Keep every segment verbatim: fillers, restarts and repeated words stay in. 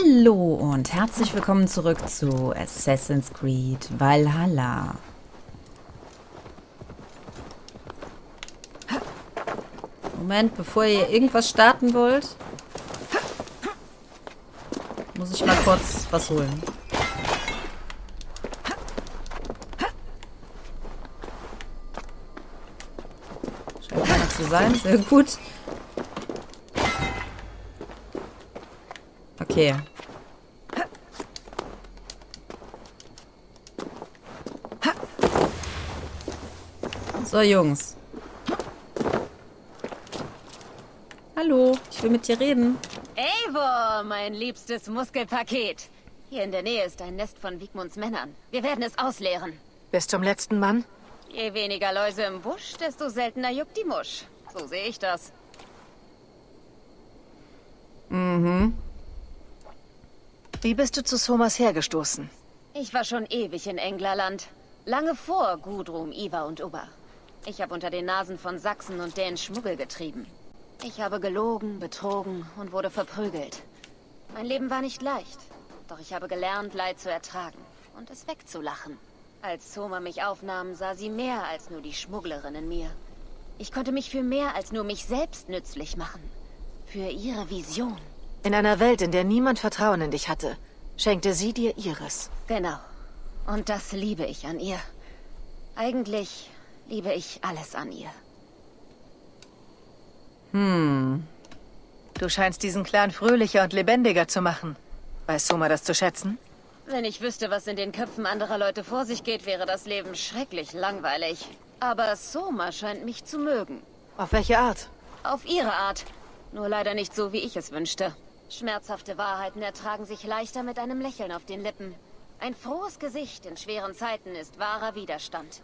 Hallo und herzlich willkommen zurück zu Assassin's Creed Valhalla. Moment, bevor ihr irgendwas starten wollt, muss ich mal kurz was holen. Scheint keiner zu sein, sehr gut. Okay. So, Jungs. Hallo, ich will mit dir reden. Eivor, mein liebstes Muskelpaket. Hier in der Nähe ist ein Nest von Wigmunds Männern. Wir werden es ausleeren. Bis zum letzten Mann? Je weniger Läuse im Busch, desto seltener juckt die Musch. So sehe ich das. Mhm. Wie bist du zu Somas hergestoßen? Ich war schon ewig in Englerland. Lange vor Gudrun, Ivar und Ubba. Ich habe unter den Nasen von Sachsen und Dänen Schmuggel getrieben. Ich habe gelogen, betrogen und wurde verprügelt. Mein Leben war nicht leicht. Doch ich habe gelernt, Leid zu ertragen und es wegzulachen. Als Soma mich aufnahm, sah sie mehr als nur die Schmugglerin in mir. Ich konnte mich für mehr als nur mich selbst nützlich machen. Für ihre Vision. In einer Welt, in der niemand Vertrauen in dich hatte, schenkte sie dir ihres. Genau. Und das liebe ich an ihr. Eigentlich liebe ich alles an ihr. Hm. Du scheinst diesen Clan fröhlicher und lebendiger zu machen. Weiß Soma das zu schätzen? Wenn ich wüsste, was in den Köpfen anderer Leute vor sich geht, wäre das Leben schrecklich langweilig. Aber Soma scheint mich zu mögen. Auf welche Art? Auf ihre Art. Nur leider nicht so, wie ich es wünschte. Schmerzhafte Wahrheiten ertragen sich leichter mit einem Lächeln auf den Lippen. Ein frohes Gesicht in schweren Zeiten ist wahrer Widerstand.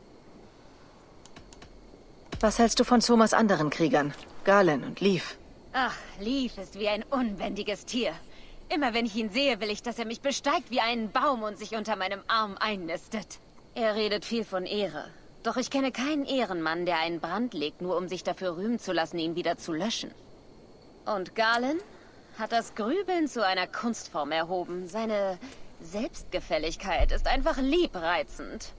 Was hältst du von Somas anderen Kriegern? Galen und Leaf? Ach, Leaf ist wie ein unbändiges Tier. Immer wenn ich ihn sehe, will ich, dass er mich besteigt wie einen Baum und sich unter meinem Arm einnistet. Er redet viel von Ehre. Doch ich kenne keinen Ehrenmann, der einen Brand legt, nur um sich dafür rühmen zu lassen, ihn wieder zu löschen. Und Galen hat das Grübeln zu einer Kunstform erhoben. Seine Selbstgefälligkeit ist einfach liebreizend.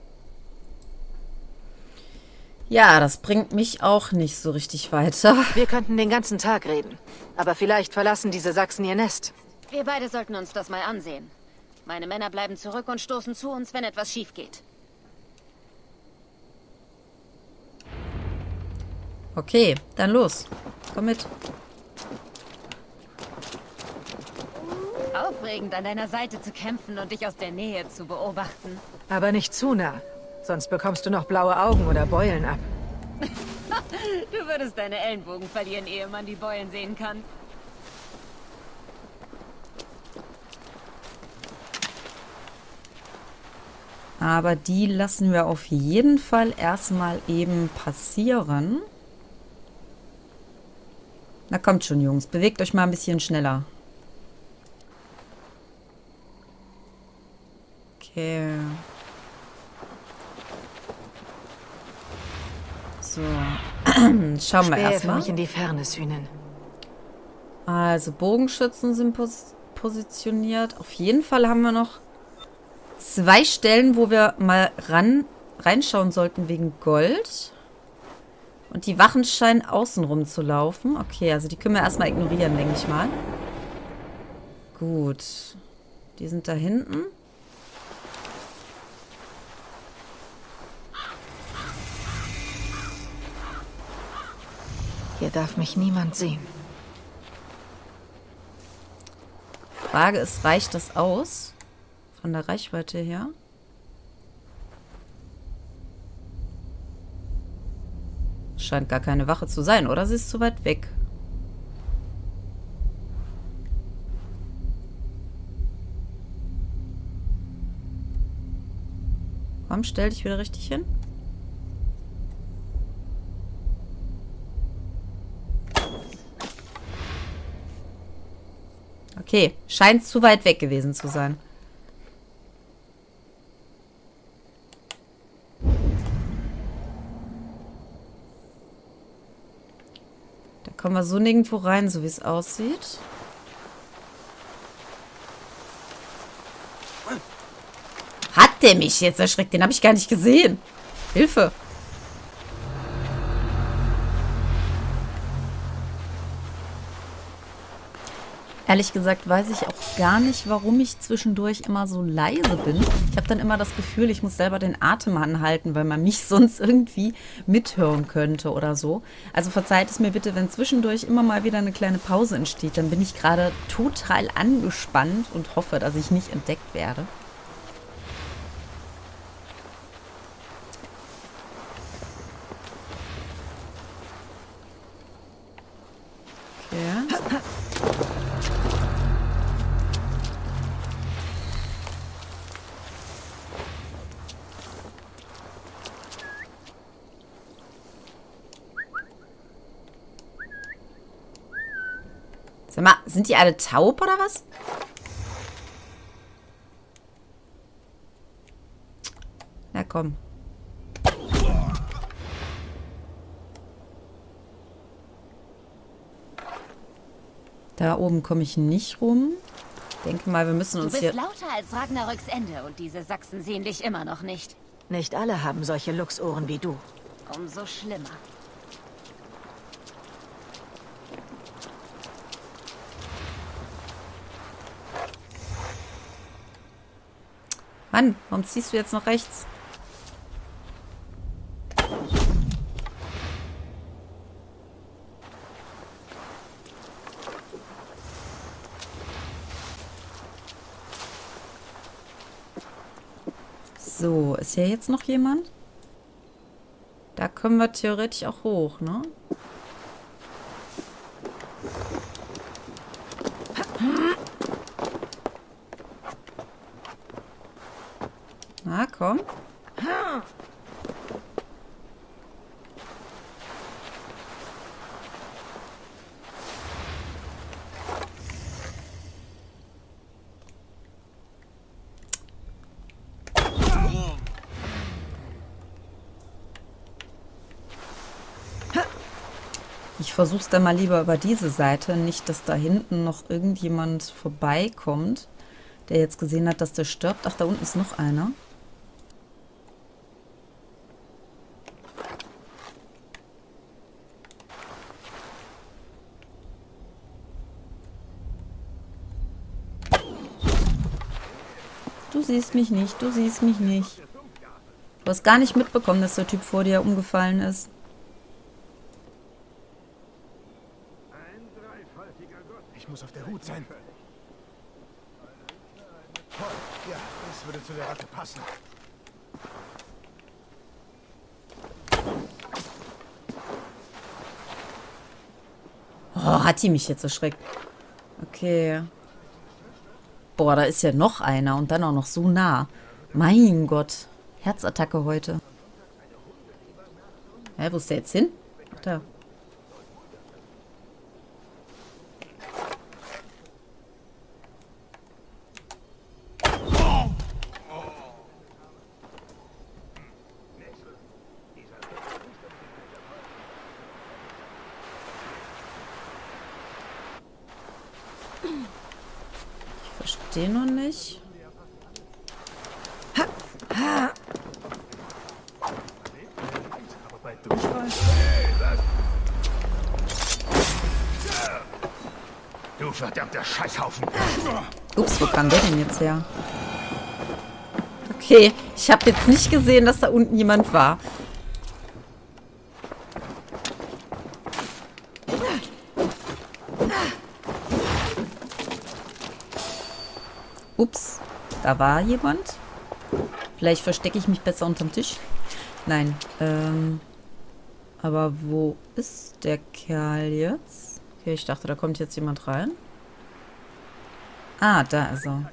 Ja, das bringt mich auch nicht so richtig weiter. Wir könnten den ganzen Tag reden. Aber vielleicht verlassen diese Sachsen ihr Nest. Wir beide sollten uns das mal ansehen. Meine Männer bleiben zurück und stoßen zu uns, wenn etwas schief geht. Okay, dann los. Komm mit. Aufregend, an deiner Seite zu kämpfen und dich aus der Nähe zu beobachten. Aber nicht zu nah. Sonst bekommst du noch blaue Augen oder Beulen ab. Du würdest deine Ellenbogen verlieren, ehe man die Beulen sehen kann. Aber die lassen wir auf jeden Fall erstmal eben passieren. Na kommt schon, Jungs. Bewegt euch mal ein bisschen schneller. Okay. So. Schauen wir erstmal. mich in die Ferne sühnen. Also Bogenschützen sind pos positioniert. Auf jeden Fall haben wir noch zwei Stellen, wo wir mal ran reinschauen sollten wegen Gold. Und die Wachen scheinen außenrum zu laufen. Okay, also die können wir erstmal ignorieren, denke ich mal. Gut. Die sind da hinten. Hier darf mich niemand sehen. Frage ist, reicht das aus? Von der Reichweite her? Scheint gar keine Wache zu sein, oder? Sie ist zu weit weg. Komm, stell dich wieder richtig hin. Okay, scheint zu weit weg gewesen zu sein. Da kommen wir so nirgendwo rein, so wie es aussieht. der mich jetzt erschreckt? Den habe ich gar nicht gesehen. Hilfe. Ehrlich gesagt weiß ich auch gar nicht, warum ich zwischendurch immer so leise bin. Ich habe dann immer das Gefühl, ich muss selber den Atem anhalten, weil man mich sonst irgendwie mithören könnte oder so. Also verzeiht es mir bitte, wenn zwischendurch immer mal wieder eine kleine Pause entsteht. Dann bin ich gerade total angespannt und hoffe, dass ich nicht entdeckt werde. Okay. Sag mal, sind die alle taub oder was? Na komm. Da oben komme ich nicht rum. Ich denke mal, wir müssen uns hier... Du bist lauter als Ragnaröks Ende und diese Sachsen sehen dich immer noch nicht. Nicht alle haben solche Luchsohren wie du. Umso schlimmer. Mann, warum ziehst du jetzt noch rechts? So, ist hier jetzt noch jemand? Da können wir theoretisch auch hoch, ne? Na, komm. Ich versuch's dann mal lieber über diese Seite, nicht, dass da hinten noch irgendjemand vorbeikommt, der jetzt gesehen hat, dass der stirbt. Ach, da unten ist noch einer. Du siehst mich nicht, du siehst mich nicht. Du hast gar nicht mitbekommen, dass der Typ vor dir umgefallen ist. Ich muss auf der Hut sein. Ja, das würde zu der Ratte passen. Oh, hat die mich jetzt erschreckt. Okay. Boah, da ist ja noch einer und dann auch noch so nah. Mein Gott. Herzattacke heute. Hä, wo ist der jetzt hin? Ach, da. Ich verstehe noch nicht. Du verdammter Scheißhaufen. Ups, wo kam der denn jetzt her? Okay, ich habe jetzt nicht gesehen, dass da unten jemand war. Ups, da war jemand. Vielleicht verstecke ich mich besser unterm Tisch. Nein, ähm... aber wo ist der Kerl jetzt? Okay, ich dachte, da kommt jetzt jemand rein. Ah, da ist er.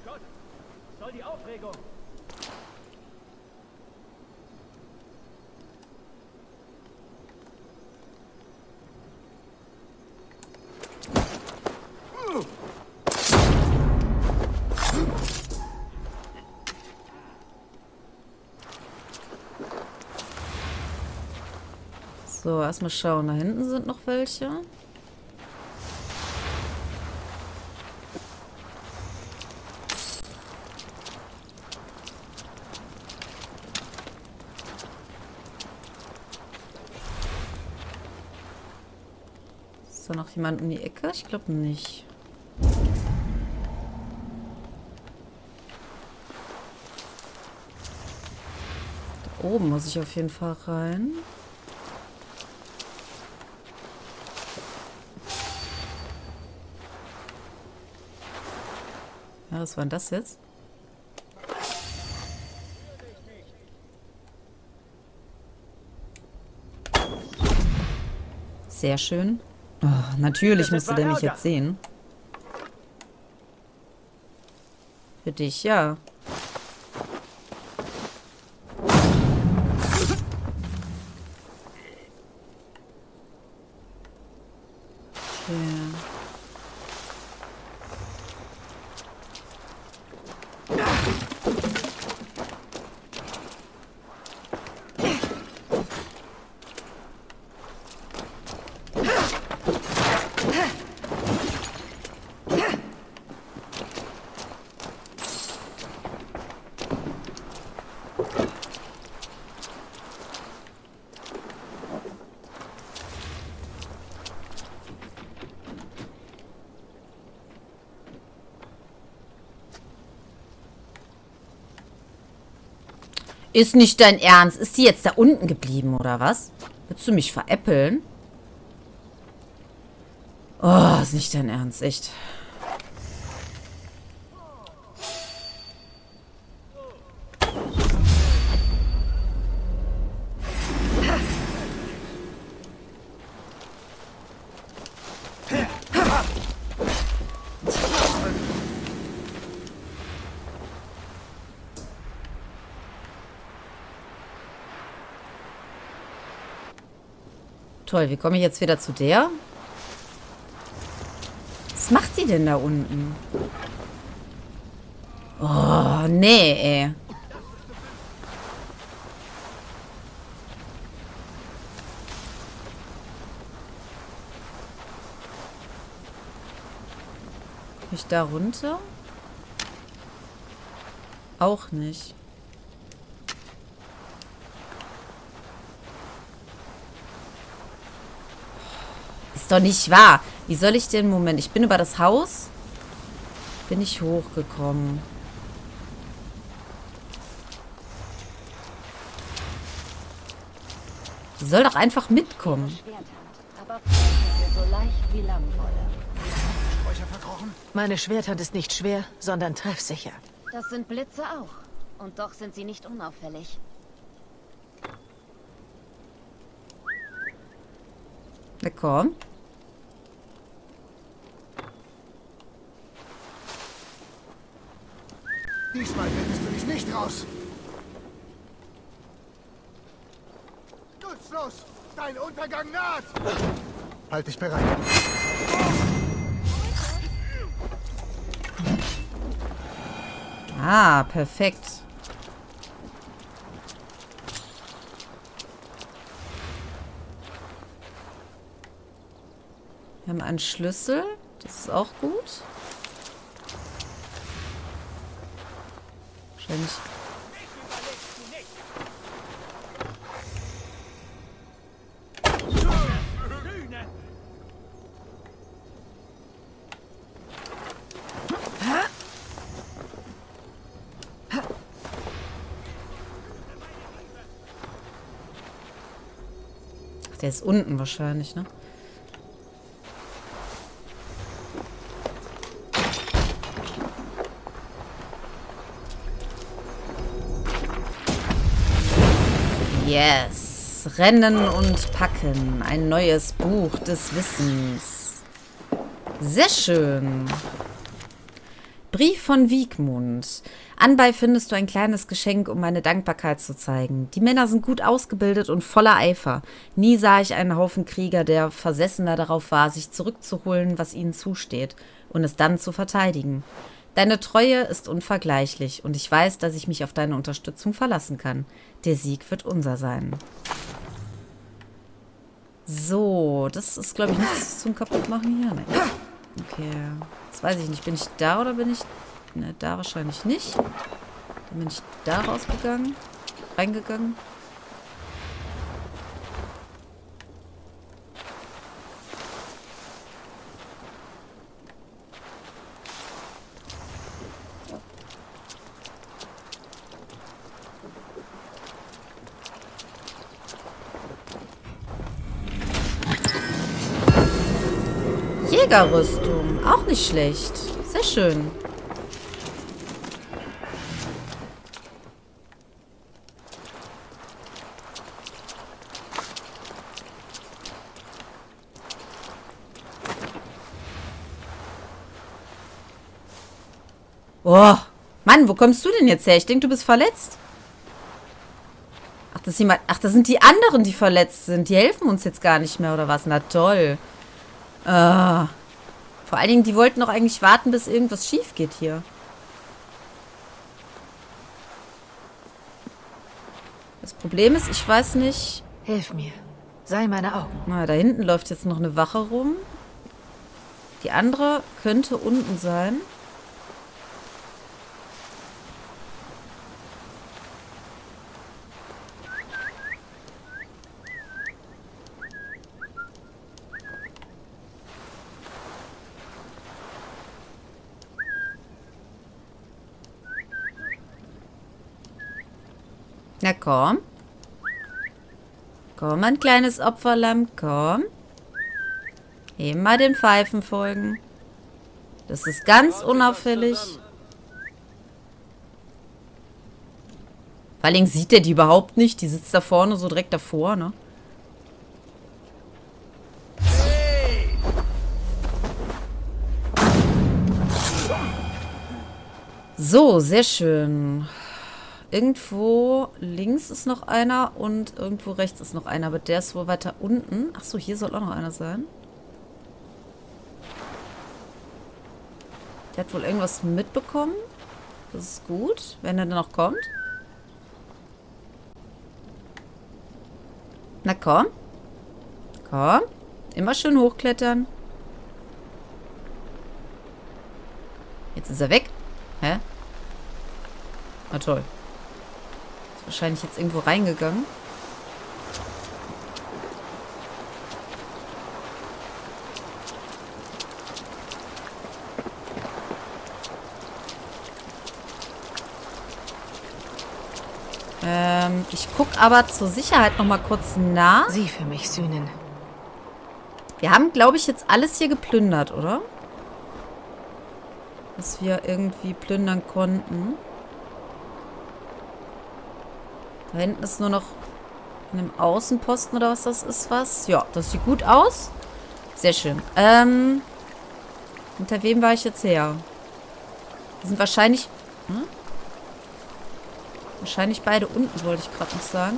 So, erstmal schauen. Da hinten sind noch welche. da noch jemand um die Ecke? Ich glaube nicht. Da oben muss ich auf jeden Fall rein. Ja, was war denn das jetzt? Sehr schön. Oh, natürlich müsste der mich jetzt sehen. Für dich, ja. Okay. Ist nicht dein Ernst? Ist sie jetzt da unten geblieben, oder was? Willst du mich veräppeln? Oh, ist nicht dein Ernst, echt. Toll, wie komme ich jetzt wieder zu der? Was macht sie denn da unten? Oh, nee, ey. Komm ich da runter? Auch nicht. Ist doch nicht wahr. Wie soll ich denn... Moment, ich bin über das Haus. Bin ich hochgekommen. Die soll doch einfach mitkommen. Meine Schwerthand ist nicht schwer, sondern treffsicher. Das sind Blitze auch. Und doch sind sie nicht unauffällig. Na komm. Diesmal findest du dich nicht raus. Nutzlos! Dein Untergang naht! Halt dich bereit. Ah, perfekt. Wir haben einen Schlüssel. Das ist auch gut. Wahrscheinlich. Ach, der ist unten wahrscheinlich, ne? Yes. Rennen und packen. Ein neues Buch des Wissens. Sehr schön. Brief von Wiegmund. Anbei findest du ein kleines Geschenk, um meine Dankbarkeit zu zeigen. Die Männer sind gut ausgebildet und voller Eifer. Nie sah ich einen Haufen Krieger, der versessener darauf war, sich zurückzuholen, was ihnen zusteht, und es dann zu verteidigen. Deine Treue ist unvergleichlich und ich weiß, dass ich mich auf deine Unterstützung verlassen kann. Der Sieg wird unser sein. So, das ist, glaube ich, nichts zum Kaputtmachen hier. Nee. Okay, jetzt weiß ich nicht. Bin ich da oder bin ich... Ne, da wahrscheinlich nicht. Dann bin ich da rausgegangen. Reingegangen. Kriegerrüstung. Auch nicht schlecht. Sehr schön. Oh, Mann, wo kommst du denn jetzt her? Ich denke, du bist verletzt. Ach das, ist jemand, ach, das sind die anderen, die verletzt sind. Die helfen uns jetzt gar nicht mehr, oder was? Na toll. Ah. Vor allen Dingen, die wollten doch eigentlich warten, bis irgendwas schief geht hier. Das Problem ist, ich weiß nicht... Hilf mir. Sei meine Augen. Na, da hinten läuft jetzt noch eine Wache rum. Die andere könnte unten sein. Na komm. Komm, mein kleines Opferlamm, komm. Immer den Pfeifen folgen. Das ist ganz unauffällig. Vor allem sieht der die überhaupt nicht. Die sitzt da vorne, so direkt davor, ne? So, sehr schön. Irgendwo links ist noch einer und irgendwo rechts ist noch einer. Aber der ist wohl weiter unten. Achso, hier soll auch noch einer sein. Der hat wohl irgendwas mitbekommen. Das ist gut, wenn er dann noch kommt. Na komm. Komm. Immer schön hochklettern. Jetzt ist er weg. Hä? Na toll. Ist wahrscheinlich jetzt irgendwo reingegangen. Ähm, ich gucke aber zur Sicherheit noch mal kurz nach. Sieh für mich, Sühnen. Wir haben, glaube ich, jetzt alles hier geplündert, oder? Was wir irgendwie plündern konnten. Da hinten ist nur noch in einem Außenposten oder was das ist, was? Ja, das sieht gut aus. Sehr schön. Ähm, hinter wem war ich jetzt her? Die sind wahrscheinlich... Hm? Wahrscheinlich beide unten, wollte ich gerade noch sagen.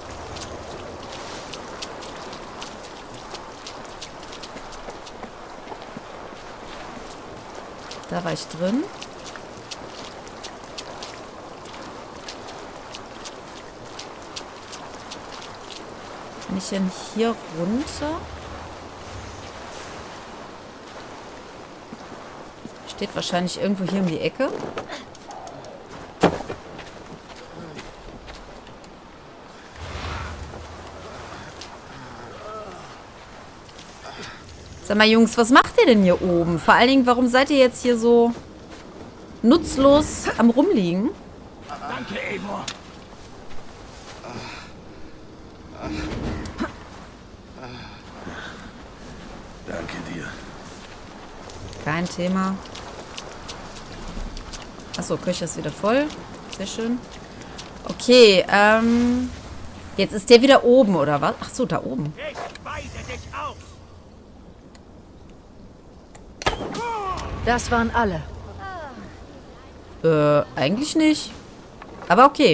Da war ich drin. Kann ich denn hier runter? Steht wahrscheinlich irgendwo hier um die Ecke. Sag mal, Jungs, was macht ihr denn hier oben? Vor allen Dingen, warum seid ihr jetzt hier so nutzlos am Rumliegen? Danke, Eivor. Danke dir. Kein Thema. Achso, Köcher ist wieder voll. Sehr schön. Okay, ähm... jetzt ist der wieder oben, oder was? Achso, da oben. Ich weise dich auf. Das waren alle. Äh, eigentlich nicht. Aber okay.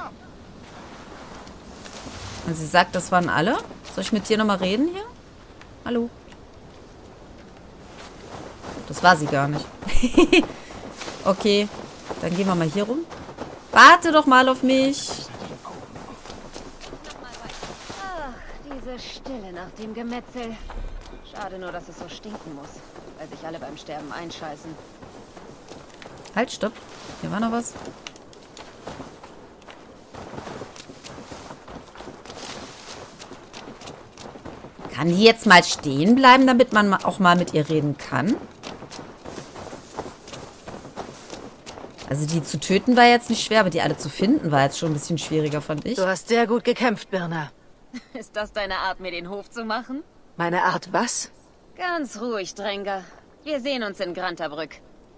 Und sie sagt, das waren alle. Soll ich mit dir nochmal reden hier? Hallo? Das war sie gar nicht. Okay, dann gehen wir mal hier rum. Warte doch mal auf mich. Ach, diese Stille nach dem Gemetzel. Schade nur, dass es so stinken muss, weil sich alle beim Sterben einscheißen. Halt, stopp. Hier war noch was. Kann die jetzt mal stehen bleiben, damit man auch mal mit ihr reden kann? Also die zu töten war jetzt nicht schwer, aber die alle zu finden war jetzt schon ein bisschen schwieriger, fand ich. Du hast sehr gut gekämpft, Birna. Ist das deine Art, mir den Hof zu machen? Meine Art was? Ganz ruhig, Dränger. Wir sehen uns in Grantabrück.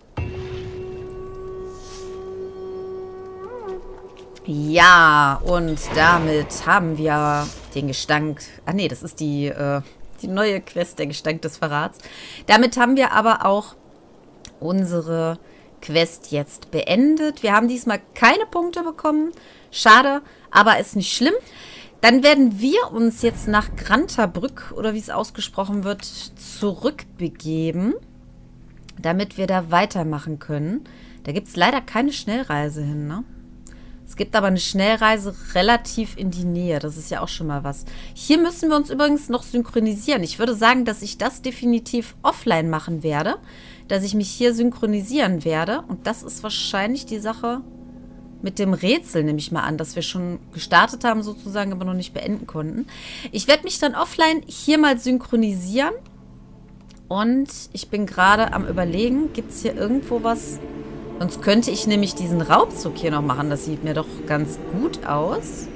Ja, und damit haben wir den Gestank... Ah nee, das ist die, äh, die neue Quest, der Gestank des Verrats. Damit haben wir aber auch unsere Quest jetzt beendet. Wir haben diesmal keine Punkte bekommen. Schade, aber ist nicht schlimm. Dann werden wir uns jetzt nach Grantabrück, oder wie es ausgesprochen wird, zurückbegeben, damit wir da weitermachen können. Da gibt es leider keine Schnellreise hin, ne? Es gibt aber eine Schnellreise relativ in die Nähe. Das ist ja auch schon mal was. Hier müssen wir uns übrigens noch synchronisieren. Ich würde sagen, dass ich das definitiv offline machen werde. Dass ich mich hier synchronisieren werde. Und das ist wahrscheinlich die Sache mit dem Rätsel, nehme ich mal an. Dass wir schon gestartet haben sozusagen, aber noch nicht beenden konnten. Ich werde mich dann offline hier mal synchronisieren. Und ich bin gerade am Überlegen, gibt es hier irgendwo was... Sonst könnte ich nämlich diesen Raubzug hier noch machen. Das sieht mir doch ganz gut aus.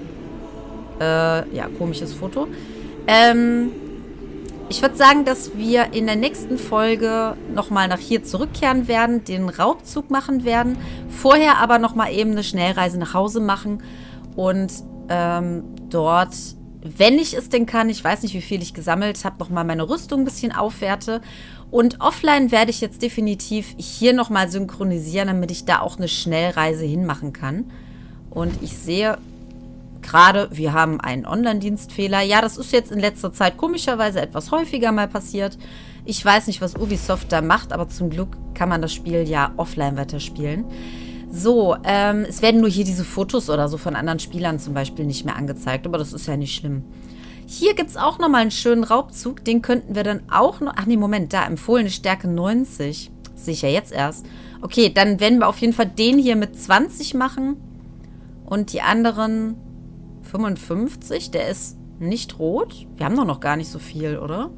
Äh, ja, komisches Foto. Ähm, ich würde sagen, dass wir in der nächsten Folge nochmal nach hier zurückkehren werden, den Raubzug machen werden. Vorher aber nochmal eben eine Schnellreise nach Hause machen. Und ähm, dort, wenn ich es denn kann, ich weiß nicht, wie viel ich gesammelt habe, nochmal meine Rüstung ein bisschen aufwerte. Und offline werde ich jetzt definitiv hier nochmal synchronisieren, damit ich da auch eine Schnellreise hinmachen kann. Und ich sehe gerade, wir haben einen Online-Dienstfehler. Ja, das ist jetzt in letzter Zeit komischerweise etwas häufiger mal passiert. Ich weiß nicht, was Ubisoft da macht, aber zum Glück kann man das Spiel ja offline weiterspielen. So, ähm, es werden nur hier diese Fotos oder so von anderen Spielern zum Beispiel nicht mehr angezeigt, aber das ist ja nicht schlimm. Hier gibt es auch nochmal einen schönen Raubzug. Den könnten wir dann auch noch... Ach nee, Moment, da, empfohlene Stärke neunzig. Das sehe ich ja jetzt erst. Okay, dann werden wir auf jeden Fall den hier mit zwanzig machen. Und die anderen fünfundfünfzig. Der ist nicht rot. Wir haben doch noch gar nicht so viel, oder?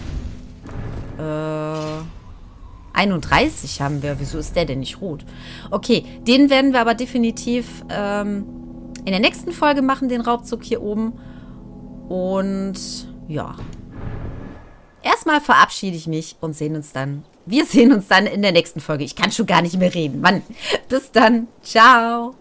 Äh... einunddreißig haben wir. Wieso ist der denn nicht rot? Okay, den werden wir aber definitiv ähm, in der nächsten Folge machen, den Raubzug hier oben. Und ja, erstmal verabschiede ich mich und sehen uns dann. Wir sehen uns dann in der nächsten Folge. Ich kann schon gar nicht mehr reden. Mann, bis dann. Ciao.